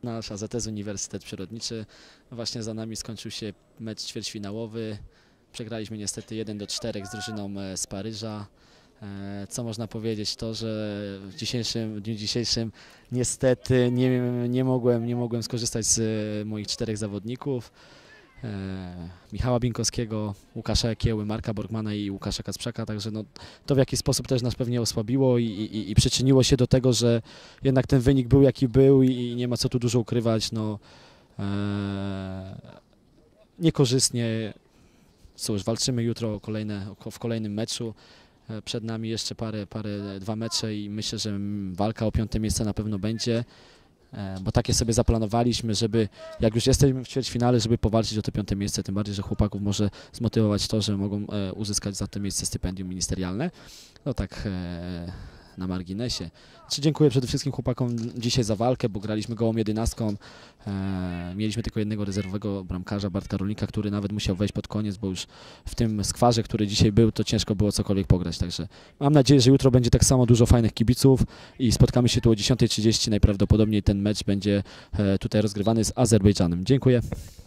nasz AZS Uniwersytet Przyrodniczy. Właśnie za nami skończył się mecz ćwierćfinałowy. Przegraliśmy niestety 1-4 z drużyną z Paryża. Co można powiedzieć, to że w dniu dzisiejszym niestety nie mogłem skorzystać z moich 4 zawodników. Michała Binkowskiego, Łukasza Jakieły, Marka Borgmana i Łukasza Kacprzaka, także no, to w jakiś sposób też nas pewnie osłabiło i przyczyniło się do tego, że jednak ten wynik był jaki był i nie ma co tu dużo ukrywać, no, niekorzystnie. Cóż, walczymy jutro w kolejnym meczu. Przed nami jeszcze dwa mecze i myślę, że walka o 5. miejsce na pewno będzie, bo takie sobie zaplanowaliśmy, żeby jak już jesteśmy w ćwierćfinale, żeby powalczyć o to 5. miejsce, tym bardziej, że chłopaków może zmotywować to, że mogą uzyskać za to miejsce stypendium ministerialne. No tak na marginesie. Dziękuję przede wszystkim chłopakom dzisiaj za walkę, bo graliśmy gołą 11. Mieliśmy tylko jednego rezerwowego bramkarza, Bartka Rolnika, który nawet musiał wejść pod koniec, bo już w tym skwarze, który dzisiaj był, to ciężko było cokolwiek pograć. Także mam nadzieję, że jutro będzie tak samo dużo fajnych kibiców i spotkamy się tu o 10:30. Najprawdopodobniej ten mecz będzie tutaj rozgrywany z Azerbejdżanem. Dziękuję.